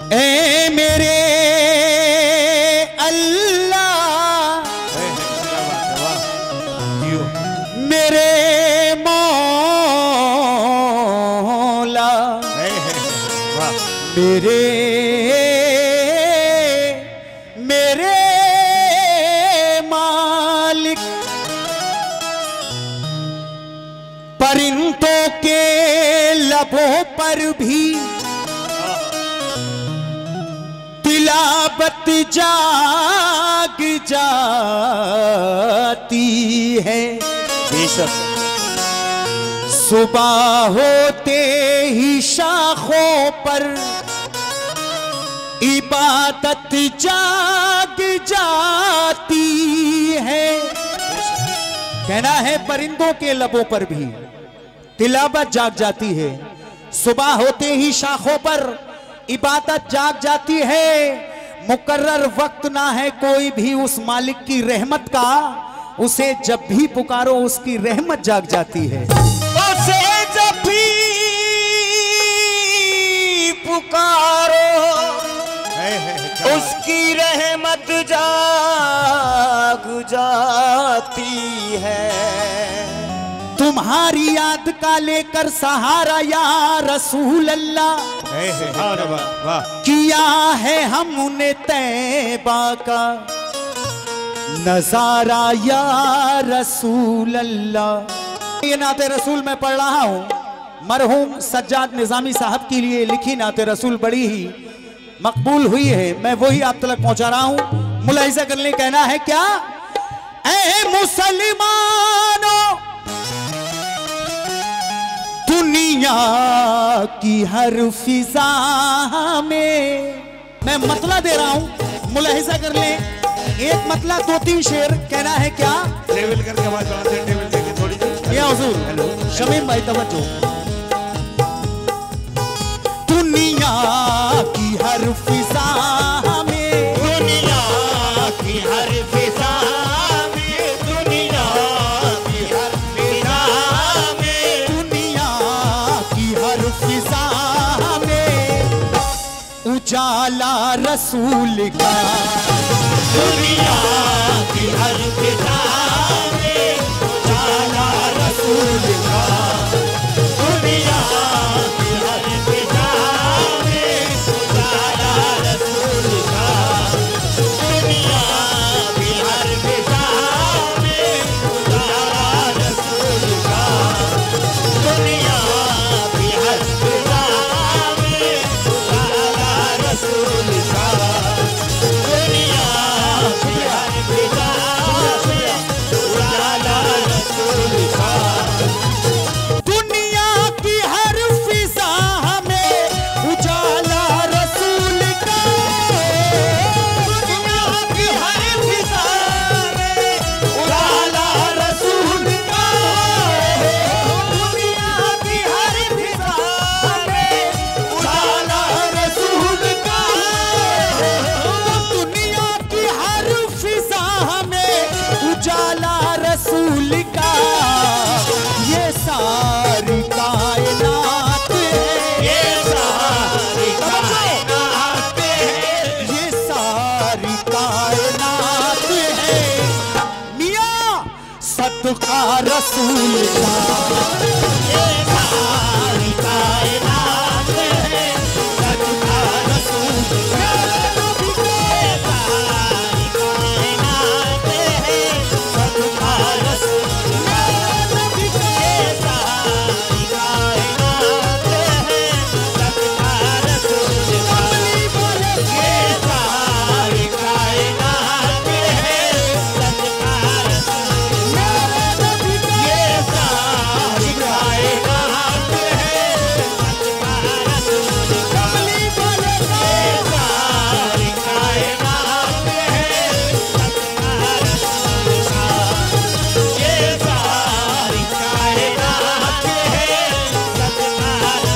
ए मेरे अल्लाह, मेरे मौला, मेरे मालिक, परिंदों के लबों पर भी तिलावत जाग जाती है। बेशक सुबह होते ही शाखों पर इबादत जाग जाती है। कहना है परिंदों के लबों पर भी तिलावत जाग जाती है। सुबह होते ही शाखों पर इबादत जाग जाती है। मुकर्रर वक्त ना है कोई भी उस मालिक की रहमत का, उसे जब भी पुकारो उसकी रहमत जाग जाती है। उसे जब भी पुकारो उसकी रहमत जाग जाती है। तुम्हारी याद का लेकर सहारा या रसूल अल्लाह, किया है हमने तैबा का नजारा या रसूल अल्लाह। ये नाते रसूल मैं पढ़ रहा हूं, मरहूम सज्जाद निजामी साहब के लिए लिखी नाते रसूल बड़ी ही मकबूल हुई है, मैं वही आप तक पहुंचा रहा हूं। मुलाहिजा करने कहना है क्या, ऐ मुसलमानों दुनिया की हर फिजा में, मैं मतला दे रहा हूं, मुलाहिजा कर ले। एक मतला 2-3 शेर कहना है क्या, टेबल करके आवाज बढ़ाते हैं, टेबल करके थोड़ी सी। या हुजूर, हेलो शमीम भाई तवज्जो। दुनिया की हर फिजा में, दुनिया की हर फिजा में, दुनिया की हर फिजा में, दुनिया की हर फिजा में उजाला रसूल का, दुनिया की हर फिजा में उजाला रसूल का, दुनिया की हर फिजा में उजाला रसूल का, दुनिया की हर फिजा में उजाला रसूल का, दुनिया की हर फिजा में उजाला रसूल का, दुनिया की हर फिजा में उजाला रसूल का। दुनिया की हर फिजा में उजाला रसूल का, दुनिया की हर फिजा में उजाला रसूल का, दुनिया की हर फिजा में उजाला रसूल का, दुनिया की हर फिजा में उजाला रसूल का। ये सारी कायनात है, ये सारी कायनात है, ये सारी कायनात है मियां सदका रसूल का। ये सारी कायनात है, सदका रसूल का। ये सारी कायनात है, सदका रसूल का। ये सारी कायनात है, सदका रसूल का। ये सारी कायनात है, सदका रसूल का। ये सारी कायनात है, सदका रसूल का। ये सारी कायनात है, सदका रसूल का। ये सारी कायनात है, सदका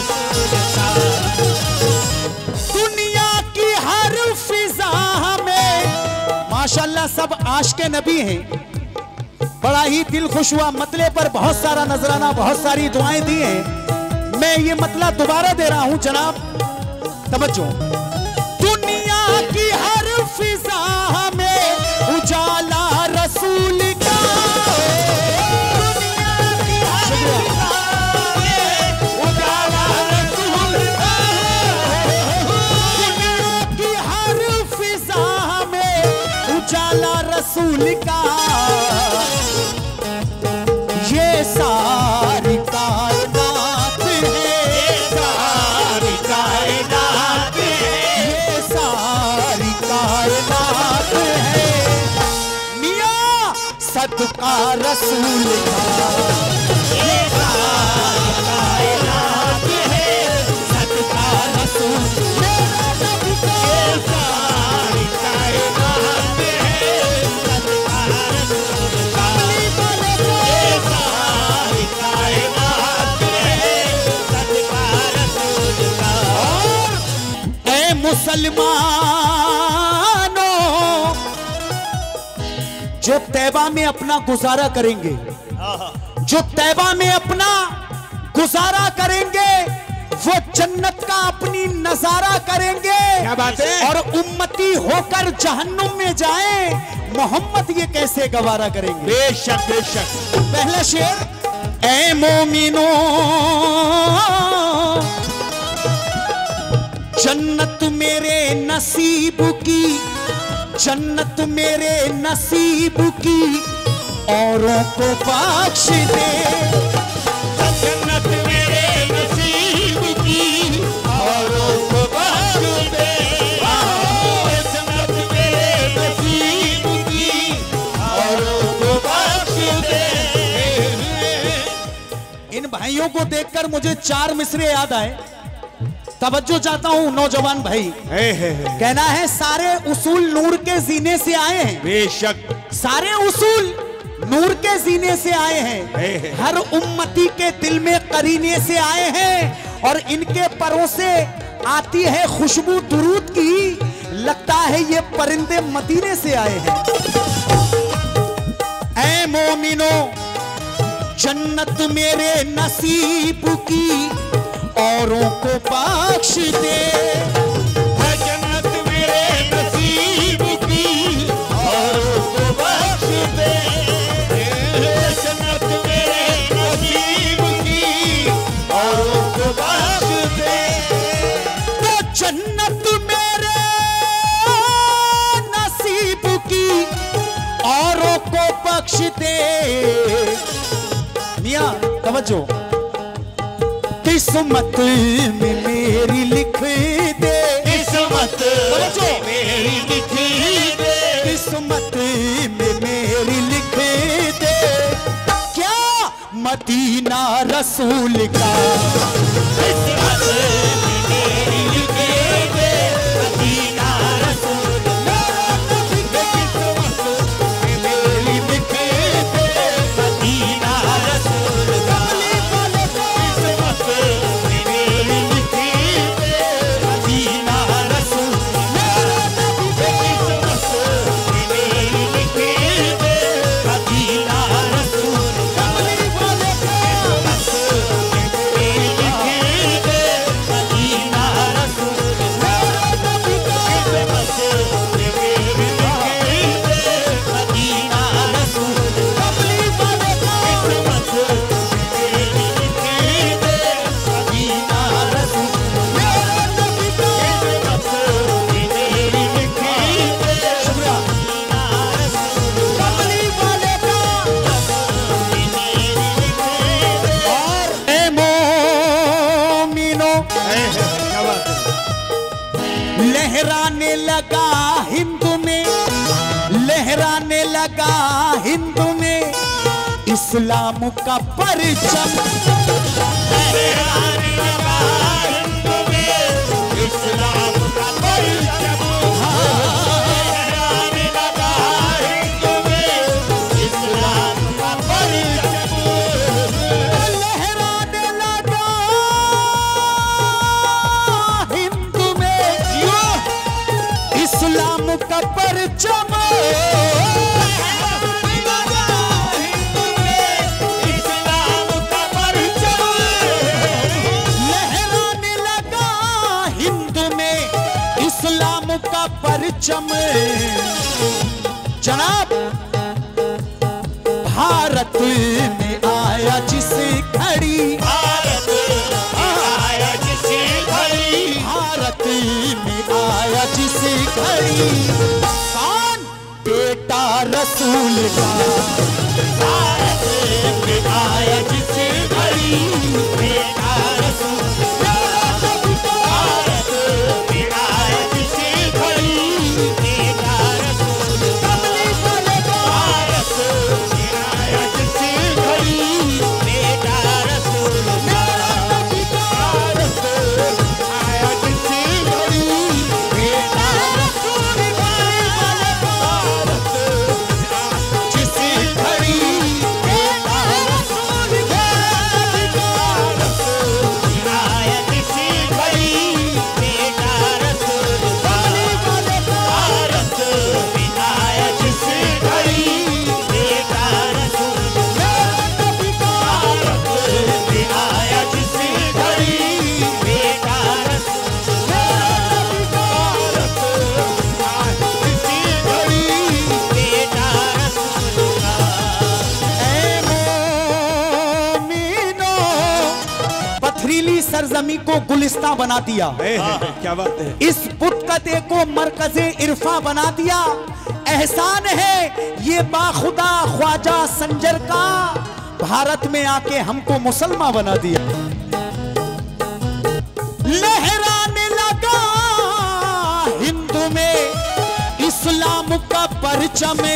रसूल का। दुनिया की हर फिजा में माशाल्लाह सब आशिक़े नबी हैं। बड़ा ही दिल खुश हुआ, मतले पर बहुत सारा नजराना, बहुत सारी दुआएं दी हैं। मैं ये मतला दोबारा दे रहा हूं जनाब, तवज्जो। रसूल का ये सारी कायनात है, ये सारी कायनात है, ये सारी कायनात है। मियां सदका रसूल का ये सारी कायनात है, सदका रसूल मेरा नबी का। ये सारी कायनात है, सदका रसूल का। ये सारी कायनात है, सदका रसूल का। ऐ मुसलमानों, जो तैबा में अपना गुजारा करेंगे, जो तैबा में अपना गुजारा करेंगे, वो जन्नत का अपनी नजारा करेंगे। क्या बात है? और उम्मती होकर जहन्नुम में जाएं, मोहम्मद ये कैसे गवारा करेंगे? बेशक बेशक। पहला शेर, ऐ मोमिनो जन्नत मेरे नसीब की, जन्नत मेरे नसीब की औरों को बख्श दे। जन्नत मेरे नसीब की औरों को बख्श दे। जन्नत मेरे नसीब की औरों को बख्श दे। इन भाइयों को देखकर मुझे 4 मिसरे याद आए। तवज्जो चाहता हूं नौजवान भाई। कहना है सारे उसूल नूर के जीने से आए हैं। बेशक। सारे उसूल नूर के जीने से आए हैं, हर उम्मती के दिल में करीने से आए हैं, और इनके परों से आती है खुशबू दुरूद की। लगता है ये परिंदे मदीने से आए हैं। ऐ मोमिनो जन्नत मेरे नसीब की औरों को बख्श दे। जन्नत मेरे नसीब की औरों को बख्श दे। जन्नत मेरे नसीब की औरों को बख्श दे। तो जन्नत मेरे नसीब की औरों को बख्श दे। मियां तवज्जो, किस्मत में मेरी लिख दे, किस्मत मेरी लिख दे, किस्मत में मेरी लिख दे। क्या मदीना रसूल का किस्मत मेरी लिख दे, मदीना रसूल मेरा नबी का। किस्मत मेरी लिख दे, मदीना रसूल का। किस्मत मेरी लिख दे, मदीना रसूल मेरा नबी का। किस्मत मेरी लिख दे, मदीना रसूल का। लहराने लगा हिंद में, लहराने लगा हिंद में इस्लाम का परचम। लहराने लगा हिंद में इस्लाम का परचम। लहराने लगा हिंद में इस्लाम का परचम। लहराने लगा हिंद में इस्लाम का परचम। लहराने लगा हिंद में इस्लाम का परचम। जनाब भारत में आया जिस घड़ी, भारत आया जिस घड़ी, भारत में आया जिस घड़ी, कौन बेटा रसूल का। भारत में आया जिस घड़ी बेटा रसूल का। भारत में आया जिस घड़ी बेटा रसूल का। भारत में आया जिस घड़ी बेटा रसूल का। भारत आया जिस घड़ी बेटा रसूल का। भारत जिस घड़ी बेटा रसूल का। भारत आया जिस घड़ी बेटा रसूल का। भारत आया जिस घड़ी बेटा रसूल का। भारत आया जिस घड़ी बेटा रसूल का। भारत आया जिस घड़ी बेटा रसूल का। पथरीली सरजमी को गुलिस्तां बना दिया। क्या बात है। इस बुतकते को मरकज़े इरफा बना दिया। एहसान है ये बाखुदा ख्वाजा संजर का, भारत में आके हमको मुसलमान बना दिया। लहराने लगा हिंदू में इस्लाम का परचमे,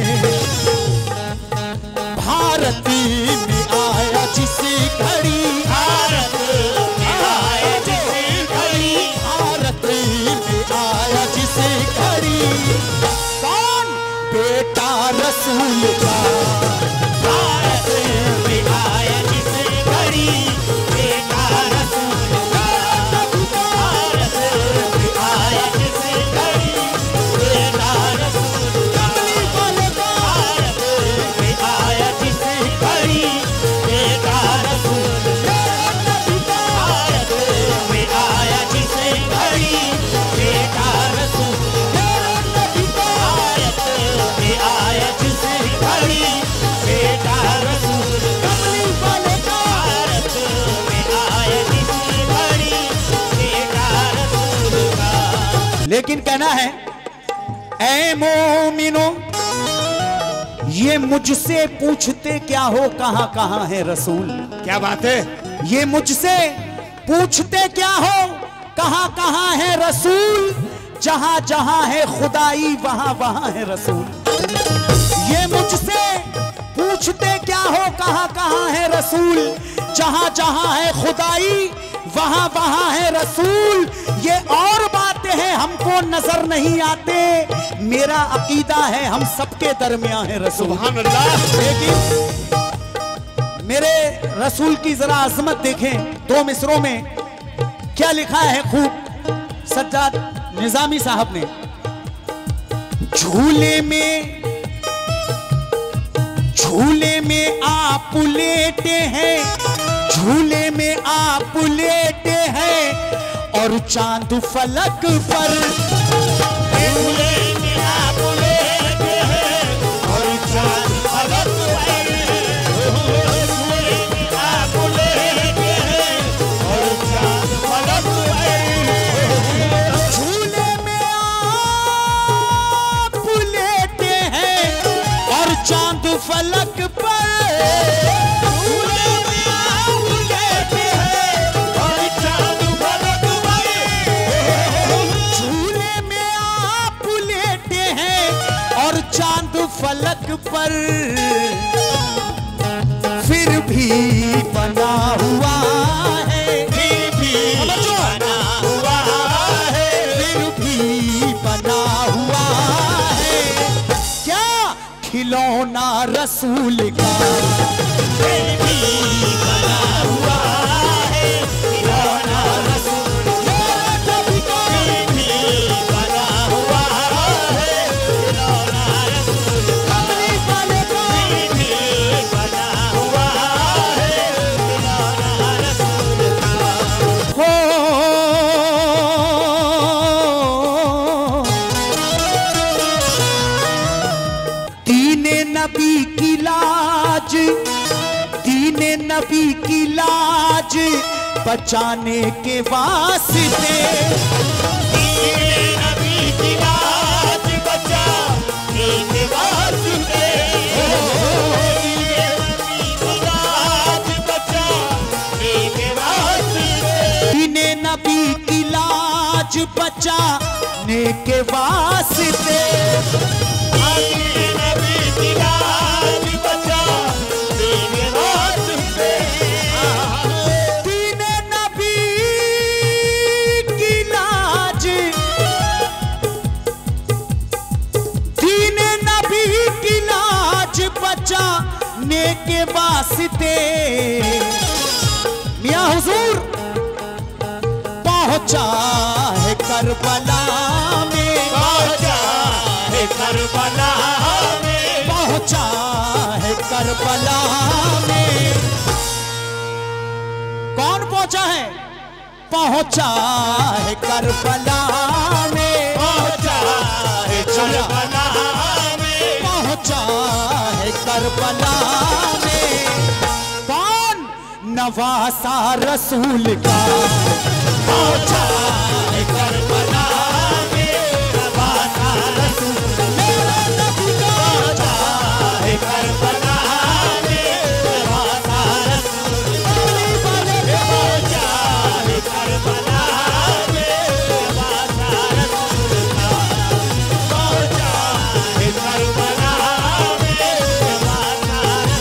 भारत में आया जिस घड़ी। भारत में आया जिस घड़ी। भारत में आया जिस घड़ी। कौन? बेटा रसूल का। भारत में आया जिस घड़ी बेटा रसूल का। भारत में आया जिस घड़ी बेटा रसूल का। भारत में आया जिस घड़ी बेटा रसूल का। भारत में आया जिस घड़ी बेटा रसूल का। भारत में आया जिस घड़ी बेटा रसूल का। भारत में आया जिस घड़ी बेटा रसूल का। लेकिन कहना है ऐ मोमिनो, ये मुझसे पूछते क्या हो कहां कहां है रसूल। क्या बात है। ये मुझसे पूछते क्या हो कहां कहां है रसूल। जहां जहां है खुदाई वहां वहां है रसूल। ये मुझसे पूछते क्या हो कहां कहां है रसूल। जहां जहां है खुदाई वहां वहां है रसूल। ये और बातें हैं हमको नजर नहीं आते, मेरा अकीदा है हम सबके दरमियान है रसूल। सुभान अल्लाह। लेकिन मेरे रसूल की जरा अजमत देखें। दो मिसरों में क्या लिखा है खूब सज्जाद निजामी साहब ने। झूले में आप लेटे हैं, झूले में आप लेटे हैं और चांद फलक पर। झूले में आप लेटे हैं और चांद फलक पर। झूले में आप लेटे हैं और चांद फलक पर। झूले में आप लेटे हैं और चांद फलक पर। झूले में आप लेटे हैं और चांद फलक पर। झूले में आप लेटे हैं और चांद फलक पर। फिर भी बना हुआ है, फिर भी बना हुआ है। फिर भी बना हुआ है क्या खिलौना रसूल का। फिर भी बना हुआ है खिलौना रसूल का। फिर भी बना हुआ है खिलौना रसूल का। फिर भी बना हुआ है खिलौना रसूल का। हो दीने नबी की लाज, दीने नबी की लाज बचाने के वास्ते। दीने नबी की लाज बचाने के वास्ते। लाज बचाने के वास्ते, आगे नबी की लाज बचाने के वास्ते, दीन नबी की लाज, दीन नबी की लाज बचाने के वास्ते मियां हुजूर पहुंचा है करबला में, पहुंचा है करबला में, पहुंचा है करबला में। कौन पहुंचा है? पहुंचा है करबला में, पहुंचा है करबला में, पहुंचा है करबला में। कौन? नवासा रसूल का पहुंचा है करबला में, नवासा रसूल मेरा नबी का पहुंचा है करबला में, नवासा रसूल पहुंचा है करबला में, नवासा रसूल पहुंचा है करबला में, नवासा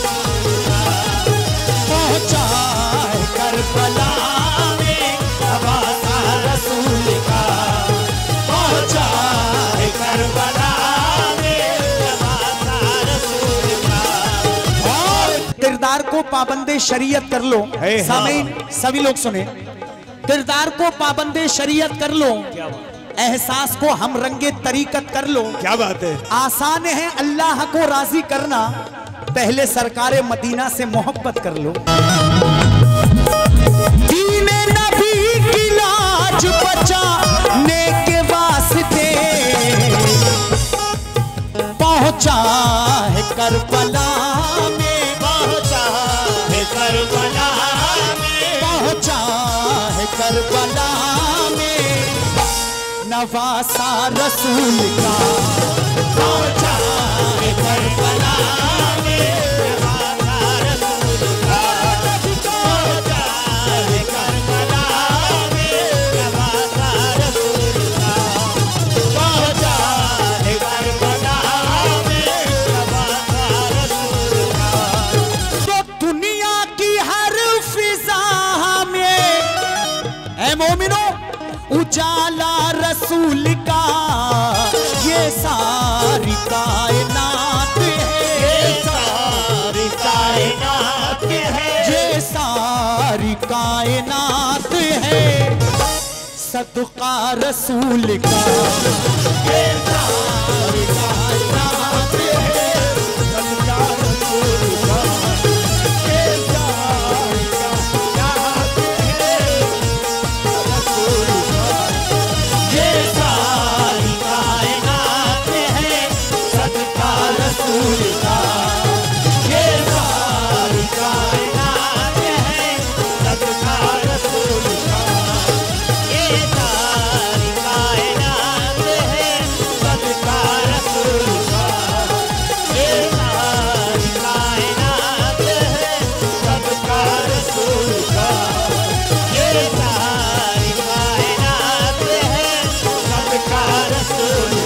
पहुंचा है करबला में, नवासा रसूल का पहुंचा है करबला में, नवासा रसूल का। और किरदार को पाबंदे शरीयत कर लो। है, हाँ। सामीन सभी लोग सुने, किरदार को पाबंदे शरीयत कर लो, एहसास को हम रंगे तरीकत कर लो। क्या बात है? आसान है अल्लाह को राजी करना, पहले सरकारे मदीना से मोहब्बत कर लो। दीने नबी की लाज बचाने के वास्ते पहुंचा है करबला में, पहुंचा है करबला में, पहुंचा है करबला में। नवासा रसूल का पहुंचा है करबला में, नवासा रसूल का पहुंचा है करबला में, नवासा रसूल का पहुंचा है करबला में, नवासा रसूल का। तो दुनिया की हर फिजा में ऐ मोमिनो उजाला रसूल का, ये सारी कायनात है, ये सारी कायनात है, ये सारी कायनात है, सदका रसूल का। ये सारी कायनात है, सदका रसूल का। ये सारी कायनात है, रसूल का। ये सारी कायनात है, सदका रसूल का। ये सारी कायनात है, सदका रसूल का। ये सारी कायनात है, सदका रसूल का। ये सारी कायनात है, सदका रसूल का। ये सारी कायनात है, सदका रसूल